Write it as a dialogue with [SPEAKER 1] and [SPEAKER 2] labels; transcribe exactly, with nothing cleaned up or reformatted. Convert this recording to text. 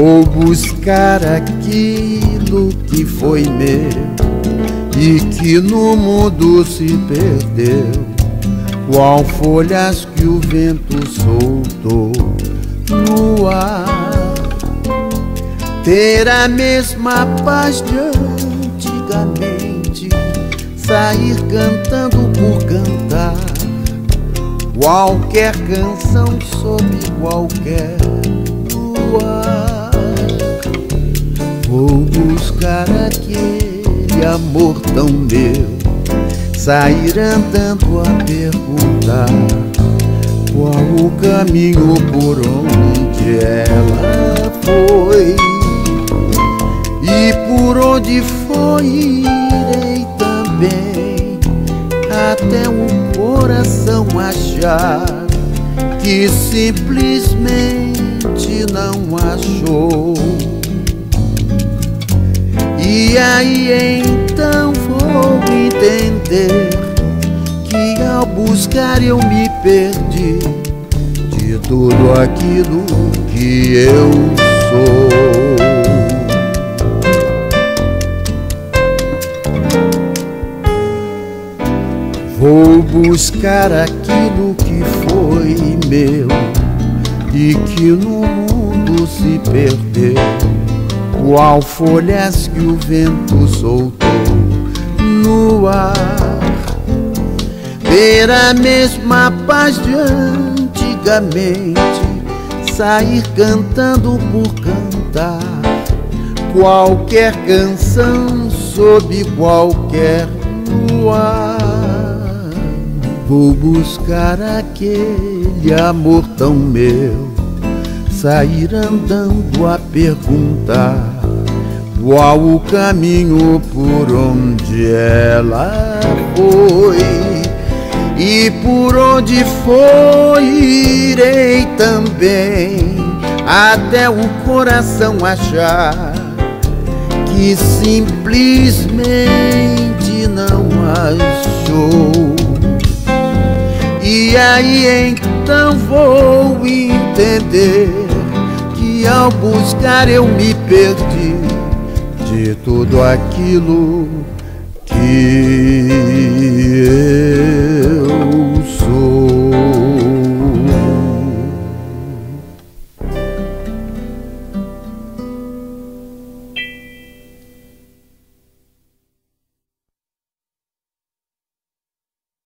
[SPEAKER 1] Vou buscar aquilo que foi meu e que no mundo se perdeu, qual folhas que o vento soltou no ar. Ter a mesma paz de antigamente, sair cantando por cantar qualquer canção sob qualquer luar. Vou buscar aquele amor tão meu, sair andando a perguntar qual o caminho por onde ela foi, e por onde foi irei também, até o coração achar que simplesmente não achou. E aí então vou entender que ao buscar eu me perdi de tudo aquilo que eu sou. Vou buscar aquilo que foi meu e que no mundo se perdeu, qual folhas que o vento soltou no ar. Ter a mesma paz de antigamente, sair cantando por cantar qualquer canção sob qualquer luar. Vou buscar aquele amor tão meu, sair andando a perguntar qual o caminho por onde ela foi, e por onde foi irei também, até o coração achar que simplesmente não achou. E aí então vou entender que ao buscar eu me perdi de tudo aquilo que eu